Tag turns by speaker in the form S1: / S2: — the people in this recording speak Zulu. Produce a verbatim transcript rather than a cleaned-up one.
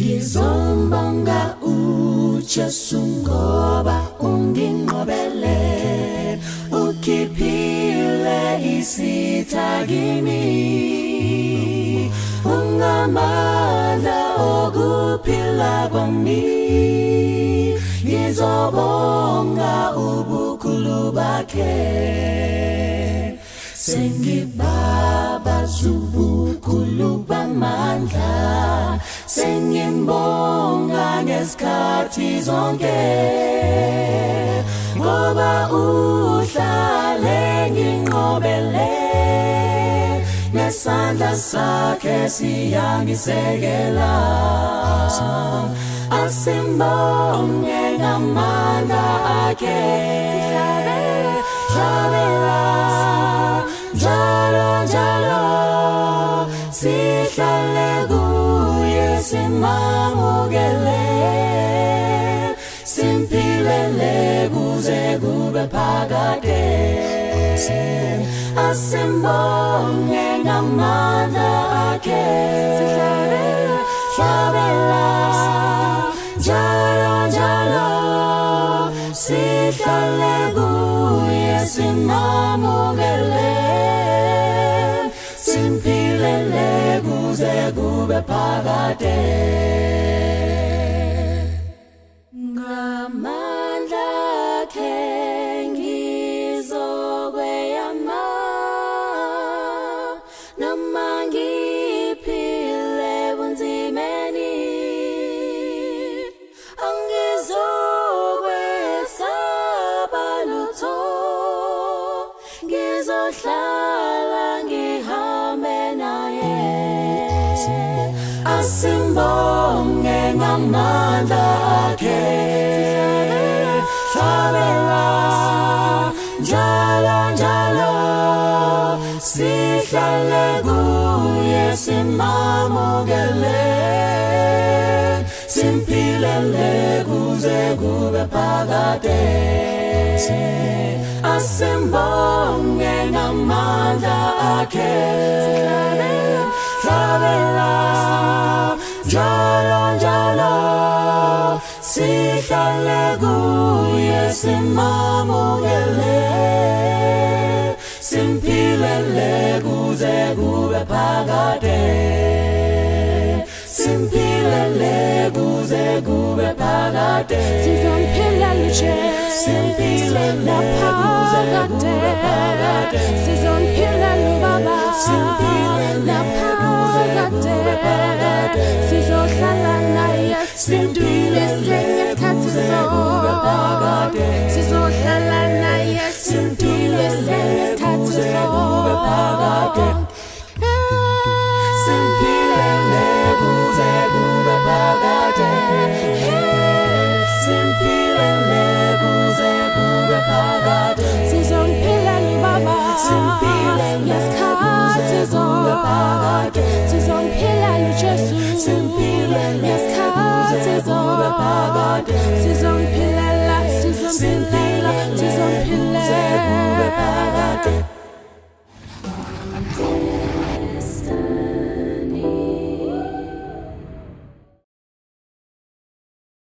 S1: Ngizombonga uJesu ngoba unginqobele, ukhiphile isitha kimi, ungamandla okuphila kwami. Ngizobonga ubukhulu bakhe, sengibabaza ubukhulu bamandla, sengimbonga ngesikhathi zonke, ngoba uhlale nginqobele, nesandla sakhe siyangisekela. Asimbonge ngamandla akhe, hlabela njalo njalo, sihlale kuye simamukele, simphilele kuze kube phakade. Asimbonge ngamandla akhe, hlabela njalo njalo, sihlale kuye simamukele, simphilele kuze kube phakade. Ngamandla akhe ngizokweyama, noma ngiphile bunzimeni, angizokwesaba lutho, ngizohlala ngihambe naye. Asimbonge ngamandla akhe, hlabela njalo njalo, sihlale kuye simamukele, simphilele kuze kube phakade. Asimbonge ngamandla akhe, hlabela njalo njalo, sihlale kuye simamukele, simphilele kuze kube phakade, simphilele kuze kube phakade.
S2: Sizomphilela nje,
S1: simphilele kuze kube phakade.
S2: Sizomphilela ubaba,
S1: simphilele kuze kube phakade.
S2: sizohlala naye.